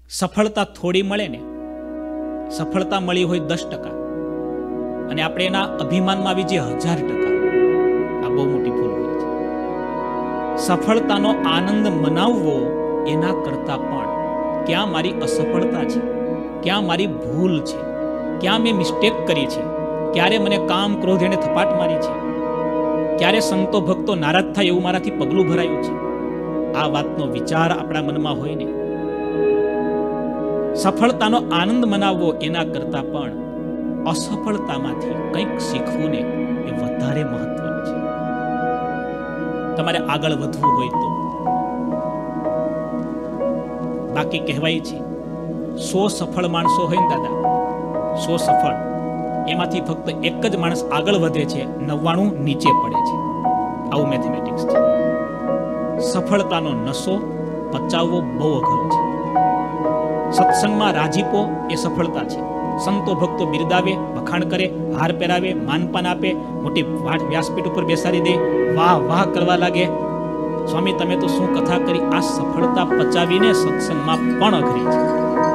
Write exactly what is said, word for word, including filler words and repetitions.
સફળતા થોડી મળે ને, સફળતા મળી હોય દસ ટકા અને આપણે એના અભિમાનમાં આવી જઈએ હજાર ટકા, આ બહુ મોટી ભૂલ હોય છે. સફળતાનો આનંદ મનાવવો એના કરતા પણ ક્યાં મારી અસફળતા છે, ક્યાં મારી ભૂલ છે, ક્યાં મેં મિસ્ટેક કરી છે, ક્યારે મને કામ ક્રોધ એને થપાટ મારી છે, ક્યારે સંતો ભક્તો નારાજ થાય એવું મારાથી પગલું ભરાયું છે, આ વાતનો વિચાર આપણા મનમાં હોય ને, સફળતાનો આનંદ મનાવવો એના કરતા પણ અસફળતામાંથી કંઈક શીખવું ને એ વધારે મહત્વનું છે. તમારે આગળ વધવું હોય તો, બાકી કહેવાય છે સો સફળ માણસો હોય ને દાદા, સો સફળ, એમાંથી ફક્ત એક જ માણસ આગળ વધે છે, નવ્વાણું નીચે પડે છે. આવું મેથેમેટિક્સ છે. સફળતાનો નશો પચાવવો બહુ અઘરો છે. સત્સંગમાં રાજીપો એ સફળતા છે. સંતો ભક્તો બિરદાવે, વખાણ કરે, હાર પહેરાવે, માનપાન આપે, મોટી વ્યાસપીઠ ઉપર બેસાડી દે, વાહ વાહ કરવા લાગે, સ્વામી તમે તો શું કથા કરી, આ સફળતા પચાવીને સત્સંગમાં પણ અઘરી છે.